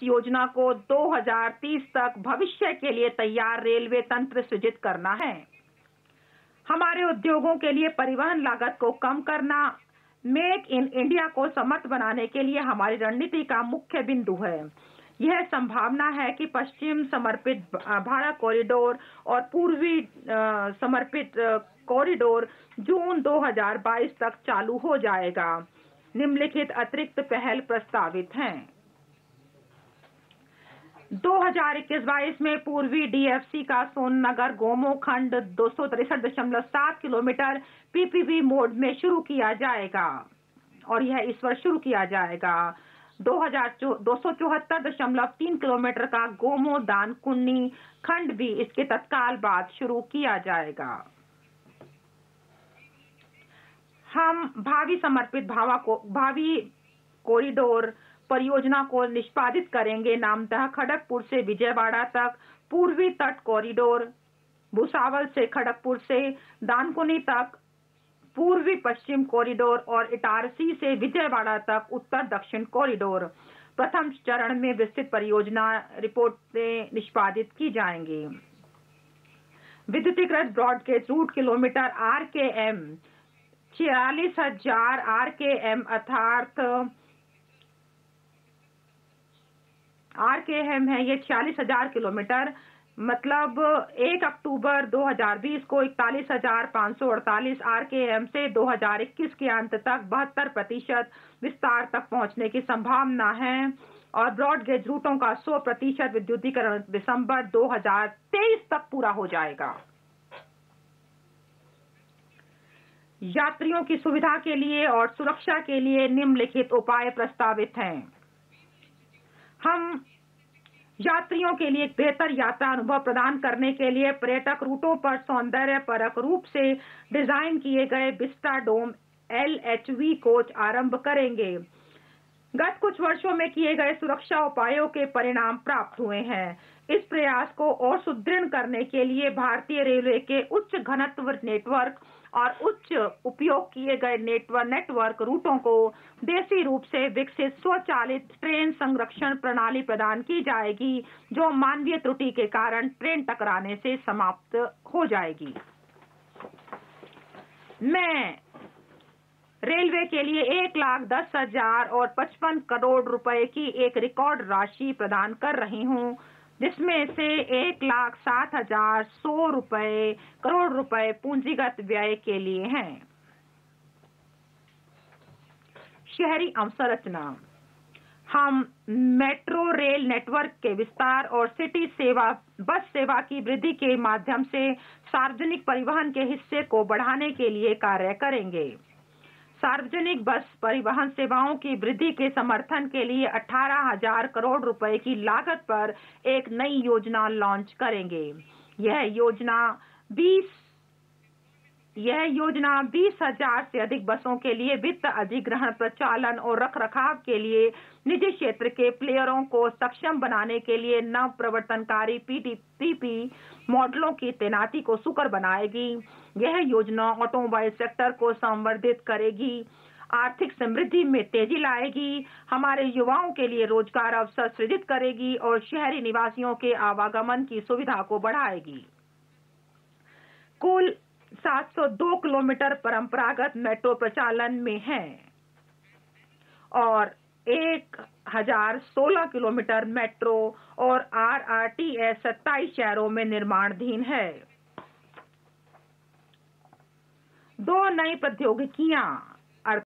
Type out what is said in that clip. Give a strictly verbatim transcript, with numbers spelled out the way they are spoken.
योजना को दो हज़ार तीस तक भविष्य के लिए तैयार रेलवे तंत्र सृजित करना है। हमारे उद्योगों के लिए परिवहन लागत को कम करना मेक इन इंडिया को समर्थ बनाने के लिए हमारी रणनीति का मुख्य बिंदु है। यह संभावना है कि पश्चिम समर्पित भारत कॉरिडोर और पूर्वी समर्पित कॉरिडोर जून दो हज़ार बाईस तक चालू हो जाएगा। निम्नलिखित अतिरिक्त पहल प्रस्तावित हैं। दो हज़ार इक्कीस बाईस में पूर्वी डीएफसी का सोननगर गोमो खंड दो सौ तिरसठ दशमलव सात किलोमीटर पीपीपी मोड में शुरू किया जाएगा और यह इस वर्ष शुरू किया जाएगा। दो सौ चौहत्तर दशमलव तीन किलोमीटर का गोमो दानकुनी खंड भी इसके तत्काल बाद शुरू किया जाएगा। हम भावी समर्पित भावा को भावी कॉरिडोर परियोजना को निष्पादित करेंगे। नामतः खड़गपुर से विजयवाड़ा तक पूर्वी तट कॉरिडोर, भुसावल से खड़गपुर से दानकुनी तक पूर्वी पश्चिम कॉरिडोर और इटारसी से विजयवाड़ा तक उत्तर दक्षिण कॉरिडोर। प्रथम चरण में विस्तृत परियोजना रिपोर्टें निष्पादित की जाएंगी। विद्युतीकृत broad gauge route kilometre R K M छियालीस हजार आर के एम अर्थात आर के एम है ये छियालीस हजार किलोमीटर, मतलब एक अक्टूबर दो हज़ार बीस को इकतालीस हजार पाँच सौ अड़तालीस आर के एम से दो हज़ार इक्कीस के अंत तक बहत्तर प्रतिशत विस्तार तक पहुंचने की संभावना है और ब्रॉडगेज रूटों का सौ प्रतिशत विद्युतीकरण दिसंबर दो हज़ार तेईस तक पूरा हो जाएगा। यात्रियों की सुविधा के लिए और सुरक्षा के लिए निम्नलिखित उपाय प्रस्तावित हैं। हम यात्रियों के लिए एक बेहतर यात्रा अनुभव प्रदान करने के लिए पर्यटक रूटों पर सौंदर्य परक रूप से डिजाइन किए गए Vistadome L H V coach आरंभ करेंगे। गत कुछ वर्षों में किए गए सुरक्षा उपायों के परिणाम प्राप्त हुए हैं। इस प्रयास को और सुदृढ़ करने के लिए भारतीय रेलवे के उच्च घनत्व नेटवर्क और उच्च उपयोग किए गए नेटवर्क नेटवर्क रूटों को देसी रूप से विकसित स्वचालित ट्रेन संरक्षण प्रणाली प्रदान की जाएगी, जो मानवीय त्रुटि के कारण ट्रेन टकराने से समाप्त हो जाएगी। मैं रेलवे के लिए एक लाख दस हजार और पचपन करोड़ रुपए की एक रिकॉर्ड राशि प्रदान कर रही हूं, जिसमें से एक लाख सात हजार सौ रुपए करोड़ रुपए पूंजीगत व्यय के लिए हैं। शहरी अवसंरचना, हम मेट्रो रेल नेटवर्क के विस्तार और सिटी सेवा बस सेवा की वृद्धि के माध्यम से सार्वजनिक परिवहन के हिस्से को बढ़ाने के लिए कार्य करेंगे। सार्वजनिक बस परिवहन सेवाओं की वृद्धि के समर्थन के लिए अठारह हजार करोड़ रुपए की लागत पर एक नई योजना लॉन्च करेंगे। यह योजना बीस यह योजना बीस हजार से अधिक बसों के लिए वित्त अधिग्रहण, प्रचालन और रखरखाव के लिए निजी क्षेत्र के प्लेयरों को सक्षम बनाने के लिए नव प्रवर्तनकारी पीपीपी मॉडलों की तैनाती को सुकर बनाएगी। यह योजना ऑटोमोबाइल सेक्टर को संवर्धित करेगी, आर्थिक समृद्धि में तेजी लाएगी, हमारे युवाओं के लिए रोजगार अवसर सृजित करेगी और शहरी निवासियों के आवागमन की सुविधा को बढ़ाएगी। कुल सात सौ दो किलोमीटर परंपरागत मेट्रो प्रचालन में है और एक हजार सोलह किलोमीटर मेट्रो और आरआरटीएस सत्ताईस शहरों में निर्माणाधीन है। दो नई प्रौद्योगिकियां